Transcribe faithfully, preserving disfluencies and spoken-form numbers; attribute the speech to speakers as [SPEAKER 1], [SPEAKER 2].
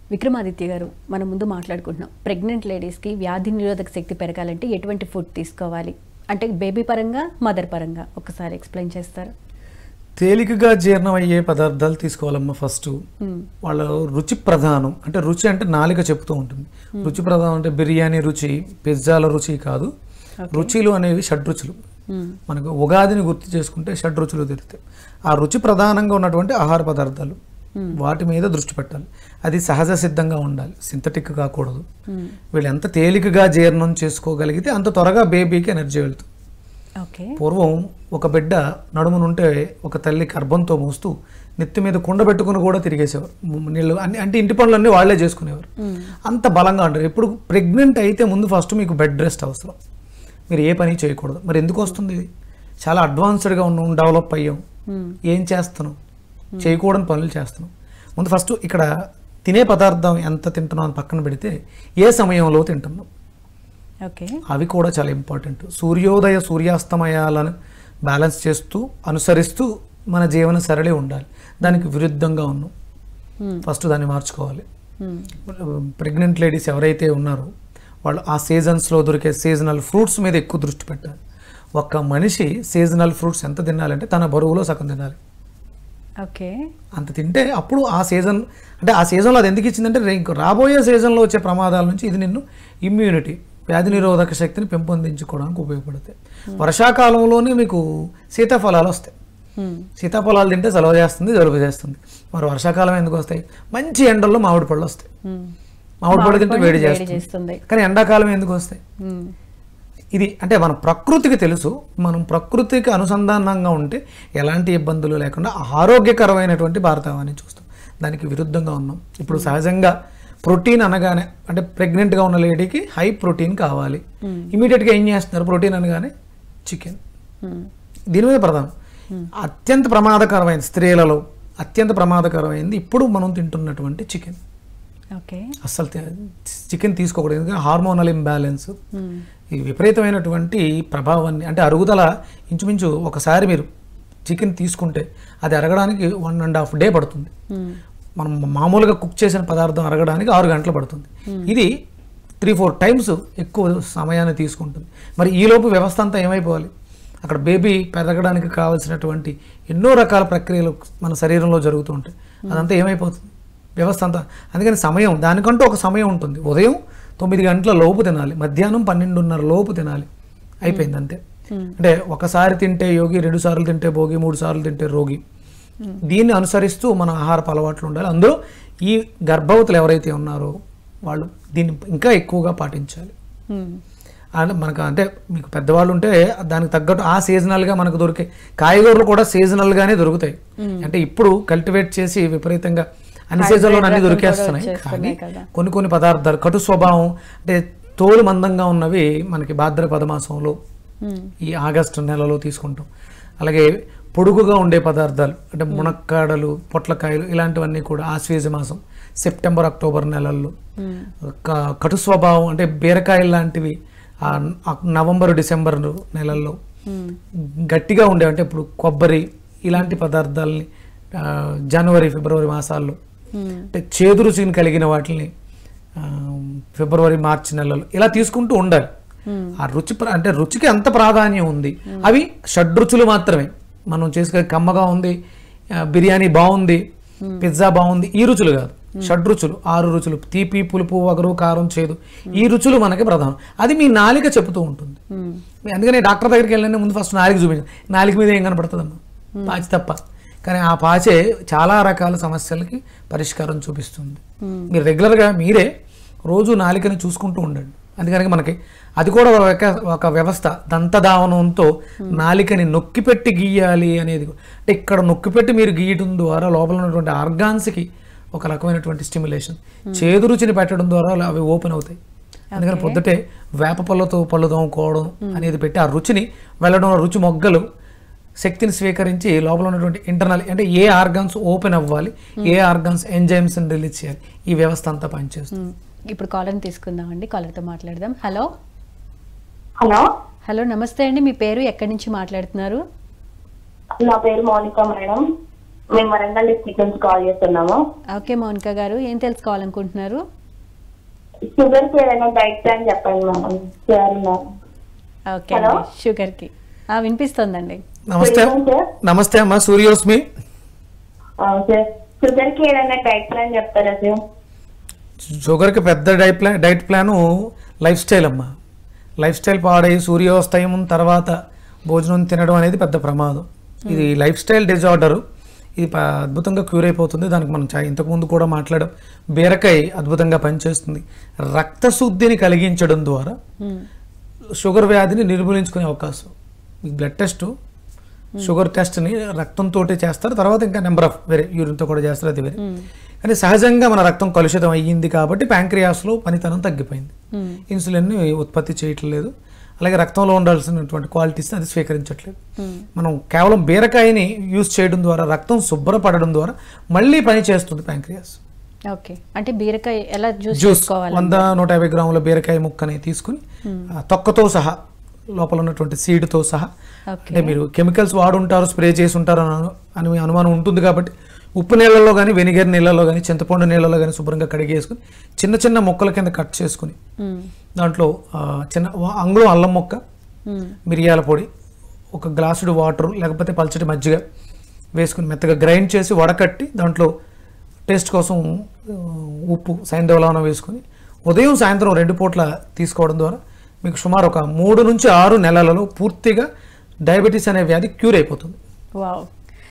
[SPEAKER 1] విక్రమాదిత్య గారు, మనం ముందు మాట్లాడుకుంటున్నాం ప్రెగ్నెంట్ లేడీస్కి వ్యాధి నిరోధక శక్తి పెరగాలంటే ఎటువంటి ఫుడ్ తీసుకోవాలి అంటే బేబీ పరంగా మదర్ పరంగా ఒకసారి ఎక్స్ప్లెయిన్ చేస్తారు.
[SPEAKER 2] తేలికగా జీర్ణమయ్యే పదార్థాలు తీసుకోవాలమ్మా. ఫస్ట్ వాళ్ళ రుచి ప్రధానం అంటే రుచి అంటే నాలిక చెప్తూ ఉంటుంది. రుచి ప్రధానం అంటే బిర్యానీ రుచి, పిజ్జాల రుచి కాదు. రుచులు అనేవి షడ్రుచులు. మనకు ఉగాదిని గుర్తు చేసుకుంటే షడ్రుచులు తెలుస్తాయి. ఆ రుచి ప్రధానంగా ఉన్నటువంటి ఆహార పదార్థాలు వాటి మీద దృష్టి పెట్టాలి. అది సహజ సిద్ధంగా ఉండాలి, సింథటిక్ కాకూడదు. వీళ్ళు ఎంత తేలికగా జీర్ణం చేసుకోగలిగితే అంత త్వరగా బేబీకి ఎనర్జీ వెళ్తుంది. పూర్వం ఒక బిడ్డ నడుమునుంటే ఒక తల్లి గర్భంతో మోస్తూ నెత్తి మీద కుండ పెట్టుకుని కూడా తిరిగేసేవారు. నీళ్ళు అన్ని అంటే ఇంటి పనులన్నీ వాళ్లే చేసుకునేవారు. అంత బలంగా ఉంటారు. ఇప్పుడు ప్రెగ్నెంట్ అయితే ముందు ఫస్ట్ మీకు బెడ్ రెస్ట్ అవసరం. మీరు ఏ పని చేయకూడదు. మరి ఎందుకు వస్తుంది? చాలా అడ్వాన్స్డ్గా ఉన్నాం, డెవలప్ అయ్యాం, ఏం చేస్తున్నాం, చేయకూడని పనులు చేస్తున్నాం. ముందు ఫస్ట్ ఇక్కడ తినే పదార్థం ఎంత తింటున్నాం అని పక్కన పెడితే ఏ సమయంలో తింటున్నాం
[SPEAKER 1] ఓకే
[SPEAKER 2] అవి కూడా చాలా ఇంపార్టెంట్. సూర్యోదయ సూర్యాస్తమయాలను బ్యాలెన్స్ చేస్తూ అనుసరిస్తూ మన జీవన సరళి ఉండాలి. దానికి విరుద్ధంగా ఉన్నాం. ఫస్ట్ దాన్ని మార్చుకోవాలి. ప్రెగ్నెంట్ లేడీస్ ఎవరైతే ఉన్నారో వాళ్ళు ఆ సీజన్స్లో దొరికే సీజనల్ ఫ్రూట్స్ మీద ఎక్కువ దృష్టి పెట్టాలి. ఒక్క మనిషి సీజనల్ ఫ్రూట్స్ ఎంత తినాలంటే తన బరువులో సగం తినాలి.
[SPEAKER 1] ఓకే
[SPEAKER 2] అంత తింటే అప్పుడు ఆ సీజన్ అంటే ఆ సీజన్లో అది ఎందుకు ఇచ్చిందంటే ఇంకో రాబోయే సీజన్లో వచ్చే ప్రమాదాల నుంచి ఇది నిన్ను ఇమ్యూనిటీ వ్యాధి నిరోధక శక్తిని పెంపొందించుకోవడానికి ఉపయోగపడతాయి. వర్షాకాలంలోనే మీకు సీతాఫలాలు వస్తాయి. సీతాఫలాలు తింటే చలవ చేస్తుంది, జలుబు చేస్తుంది. మరి వర్షాకాలం ఎందుకు వస్తాయి? మంచి ఎండల్లో మామిడి పళ్ళు వస్తాయి. మామిడి పళ్ళు తింటే వేడి చేస్తుంది. కానీ ఎండాకాలం ఎందుకు వస్తాయి? ఇది అంటే మన ప్రకృతికి తెలుసు. మనం ప్రకృతికి అనుసంధానంగా ఉంటే ఎలాంటి ఇబ్బందులు లేకుండా ఆరోగ్యకరమైనటువంటి భారతావాన్ని చూస్తాం. దానికి విరుద్ధంగా ఉన్నాం. ఇప్పుడు సహజంగా ప్రోటీన్ అనగానే అంటే ప్రెగ్నెంట్గా ఉన్న లేడీకి హై ప్రోటీన్ కావాలి. ఇమీడియట్గా ఏం చేస్తున్నారు? ప్రోటీన్ అనగానే చికెన్. దీని మీద ప్రధానం. అత్యంత ప్రమాదకరమైనది స్త్రీలలో అత్యంత ప్రమాదకరమైనది ఇప్పుడు మనం తింటున్నటువంటి చికెన్. అస్సలు చికెన్ తీసుకోకూడదు. ఎందుకంటే హార్మోనల్ ఇంబ్యాలెన్స్, ఈ విపరీతమైనటువంటి ప్రభావాన్ని అంటే అరుగుదల ఇంచుమించు ఒకసారి మీరు చికెన్ తీసుకుంటే అది అరగడానికి వన్ అండ్ హాఫ్ డే పడుతుంది. మనం మామూలుగా కుక్ చేసిన పదార్థం అరగడానికి ఆరు గంటలు పడుతుంది. ఇది త్రీ ఫోర్ టైమ్స్ ఎక్కువ సమయాన్ని తీసుకుంటుంది. మరి ఈలోపు వ్యవస్థ అంతా ఏమైపోవాలి? అక్కడ బేబీ పెరగడానికి కావాల్సినటువంటి ఎన్నో రకాల ప్రక్రియలు మన శరీరంలో జరుగుతూ ఉంటాయి. అదంతా ఏమైపోతుంది? వ్యవస్థ అంతా. అందుకని సమయం దానికంటూ ఒక సమయం ఉంటుంది. ఉదయం తొమ్మిది గంటల లోపు తినాలి, మధ్యాహ్నం పన్నెండున్నర లోపు తినాలి. అయిపోయింది అంతే. అంటే ఒకసారి తింటే యోగి, రెండు సార్లు తింటే భోగి, మూడు సార్లు తింటే రోగి. దీన్ని అనుసరిస్తూ మన ఆహారపు అలవాట్లు ఉండాలి. అందులో ఈ గర్భవతులు ఎవరైతే ఉన్నారో వాళ్ళు దీన్ని ఇంకా ఎక్కువగా పాటించాలి. అండ్ మనకు అంటే మీకు పెద్దవాళ్ళు ఉంటే దానికి తగ్గట్టు ఆ సీజనల్గా మనకు దొరికే కాయగూరలు కూడా సీజనల్గానే దొరుకుతాయి. అంటే ఇప్పుడు కల్టివేట్ చేసి విపరీతంగా అన్ని సీజన్లో అన్ని దొరికేస్తున్నాయి. కానీ కొన్ని కొన్ని పదార్థాలు కటు స్వభావం అంటే తోలు మందంగా ఉన్నవి మనకి భాద్రపద మాసంలో ఈ ఆగస్టు నెలలో తీసుకుంటాం. అలాగే పొడుగుగా ఉండే పదార్థాలు అంటే మునక్కాడలు, పొట్లకాయలు ఇలాంటివన్నీ కూడా ఆశ్వేజ మాసం సెప్టెంబర్ అక్టోబర్ నెలల్లో. కటు స్వభావం అంటే బీరకాయలు లాంటివి నవంబర్ డిసెంబర్ నెలల్లో. గట్టిగా ఉండే అంటే ఇప్పుడు కొబ్బరి ఇలాంటి పదార్థాలని జనవరి ఫిబ్రవరి మాసాల్లో. అంటే చేదు రుచిని కలిగిన వాటిని ఫిబ్రవరి మార్చి నెలల్లో ఇలా తీసుకుంటూ ఉండాలి. ఆ రుచి అంటే రుచికి ఎంత ప్రాధాన్యం ఉంది. అవి షడ్రుచులు మాత్రమే. మనం చేసుకునే కమ్మగా ఉంది, బిర్యానీ బాగుంది, పిజ్జా బాగుంది, ఈ రుచులు కాదు. షడ్రుచులు, ఆరు రుచులు, తీపి, పులుపు, వగరు, కారం, చేదు, ఈ రుచులు మనకి ప్రధానం. అది మీ నాలిక చెబుతూ ఉంటుంది. అందుకని డాక్టర్ దగ్గరికి వెళ్ళిన ముందు ఫస్ట్ నాలిక చూపించాలి. నాలిక మీద ఏం కనపడుతుందమ్మా? పాచి తప్ప. కానీ ఆ పాచే చాలా రకాల సమస్యలకి పరిష్కారం చూపిస్తుంది. మీరు రెగ్యులర్గా మీరే రోజు నాలికని చూసుకుంటూ ఉండండి. అందుకని మనకి అది కూడా ఒక ఒక వ్యవస్థ. దంతధావనంతో నాలికని నొక్కిపెట్టి గీయాలి అనేది. అంటే ఇక్కడ నొక్కిపెట్టి మీరు గీయడం ద్వారా లోపల ఉన్నటువంటి ఆర్గాన్స్కి ఒక రకమైనటువంటి స్టిమ్యులేషన్. చేదు రుచిని పెట్టడం ద్వారా అవి ఓపెన్ అవుతాయి. అందుకని పొద్దుటే వేప పళ్ళతో పళ్ళు తోముకోవడం అనేది పెట్టి ఆ రుచిని వెళ్ళడం, రుచి మొగ్గలు శక్తిని స్వీకరించి లోపల ఉన్నటువంటి ఇంటర్నల్ అంటే ఏ ఆర్గాన్స్ ఓపెన్ అవ్వాలి, ఏ ఆర్గాన్స్ ఎంజైమ్స్ని రిలీజ్ చేయాలి, ఈ వ్యవస్థ అంతా పనిచేస్తుంది.
[SPEAKER 1] ఇప్పుడు కాలర్ని తీసుకుందామండి. కాలర్తో మాట్లాడదాం. హలో
[SPEAKER 3] హలో
[SPEAKER 1] హలో నమస్తే అండి. మీ పేరు, ఎక్కడి నుంచి మాట్లాడుతున్నారు?
[SPEAKER 3] నా పేరు మౌనిక మేడం. మేము వరంగల్ డిస్ట్రిక్ట్ నుంచి కాల్ చేస్తున్నాము.
[SPEAKER 1] ఓకే మౌనిక గారు, ఏం తెలుసుకోవాలనుకుంటున్నారు?
[SPEAKER 3] షుగర్ కి ఏదైనా డైట్ ప్లాన్ చెప్పండి madam. Sugar ma'am.
[SPEAKER 1] Okay
[SPEAKER 3] hello.
[SPEAKER 1] అండి, షుగర్కి ఆ, వినిపిస్తుందండి.
[SPEAKER 2] నమస్తే
[SPEAKER 3] సార్
[SPEAKER 2] నమస్తే అమ్మా, సూర్యోస్మి.
[SPEAKER 3] సార్ షుగర్ కి ఏదైనా డైట్ ప్లాన్ చెప్తారా సార్?
[SPEAKER 2] షుగర్కి పెద్ద diet plan diet plan life style అమ్మా. లైఫ్ స్టైల్ పాడై సూర్యోస్తయం తర్వాత భోజనం తినడం అనేది పెద్ద ప్రమాదం. ఇది లైఫ్ స్టైల్ డిజార్డరు. ఇది ప- అద్భుతంగా క్యూర్ అయిపోతుంది. దానికి మనం చా- ఇంతకుముందు కూడా మాట్లాడాం. బీరకాయ అద్భుతంగా పనిచేస్తుంది. రక్తశుద్ధిని కలిగించడం ద్వారా
[SPEAKER 1] మ్మ్.
[SPEAKER 2] షుగర్ వ్యాధిని నిర్మూలించుకునే అవకాశం. ఈ బ్లడ్ టెస్ట్ షుగర్ టెస్ట్ని రక్తంతో చేస్తారు, తర్వాత ఇంకా నెంబర్ ఆఫ్ వేరే యూరిన్తో కూడా చేస్తారు, అది వేరే. కానీ సహజంగా మన రక్తం కలుషితం అయ్యింది కాబట్టి ప్యాంక్రియాస్లో పనితనం తగ్గిపోయింది.
[SPEAKER 1] మ్మ్.
[SPEAKER 2] ఇన్సులిన్ని ఉత్పత్తి చేయట్లేదు, అలాగే రక్తంలో ఉండాల్సినటువంటి క్వాలిటీస్ని అది స్వీకరించట్లేదు.
[SPEAKER 1] మ్మ్.
[SPEAKER 2] మనం కేవలం బీరకాయని యూజ్ చేయడం ద్వారా రక్తం శుభ్రపడడం ద్వారా మళ్ళీ పని చేస్తుంది ప్యాంక్రియాస్.
[SPEAKER 1] ఓకే, అంటే బీరకాయ ఎలా జ్యూస్
[SPEAKER 2] జ్యూస్
[SPEAKER 1] చేసుకోవాలి?
[SPEAKER 2] వంద నూట యాభై గ్రాముల బీరకాయ ముక్కని తీసుకుని ఆ తొక్కతో సహా లోపల ఉన్నటువంటి సీడ్తో సహా,
[SPEAKER 1] ఓకే.
[SPEAKER 2] అంటే మీరు కెమికల్స్ వాడుంటారు, స్ప్రే చేసి ఉంటారు అని అను- అని అనుమానం ఉంటుంది కాబట్టి ఉప్పు నీళ్ళలో కానీ వెనిగర్ నీళ్ళలో కానీ చింతపండు నీళ్ళలో కానీ శుభ్రంగా కడిగేసుకుని చిన్న చిన్న ముక్కల కింద కట్ చేసుకుని
[SPEAKER 1] మ్మ్.
[SPEAKER 2] దాంట్లో ఆ, చిన్న అంగుళం అల్లం ముక్క,
[SPEAKER 1] మ్మ్.
[SPEAKER 2] మిరియాల పొడి, ఒక గ్లాసుడు వాటర్ లేకపోతే పల్చటి మజ్జిగ వేసుకుని మెత్తగా గ్రైండ్ చేసి వడకట్టి దాంట్లో టేస్ట్ కోసం ఆ, ఉప్పు సైంధవ లవణం వేసుకుని ఉదయం సాయంత్రం రెండు పూట్ల తీసుకోవడం ద్వారా మీకు సుమారు ఒక మూడు నుంచి ఆరు నెలలలో పూర్తిగా డయాబెటీస్ అనే వ్యాధి క్యూర్ అయిపోతుంది.
[SPEAKER 1] వావ్.